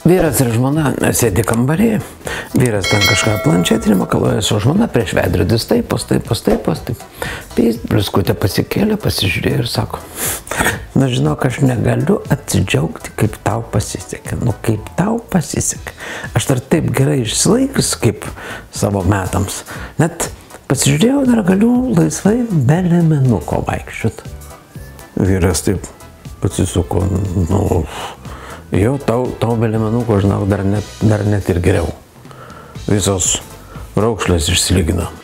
Vyras ir žmona sėdi kambarį, vyras ten kažką planšetinį makaluoja su žmona prieš veidrodis, taip. Bliskutė pasikėlė, pasižiūrėjo ir sako, nu žinok, aš negaliu atsidžiaugti, kaip tau pasisekė. Nu kaip tau pasisekė. Aš dar taip gerai išsilaikius kaip savo metams. Net pasižiūrėjau, dar galiu laisvai be liemenuko vaikščiot. Vyras taip atsisuko, nu... Jo, tau be liemenuko, žinau, dar net ir geriau. Visos raukšlės išsilygino.